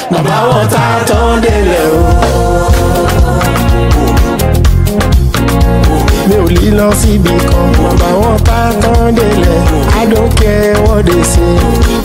bàbá wọn ta tán délẹ̀ o. mi ò lè lọ síbi kan bàbá wọn ta tán délẹ̀ I don't care what they say.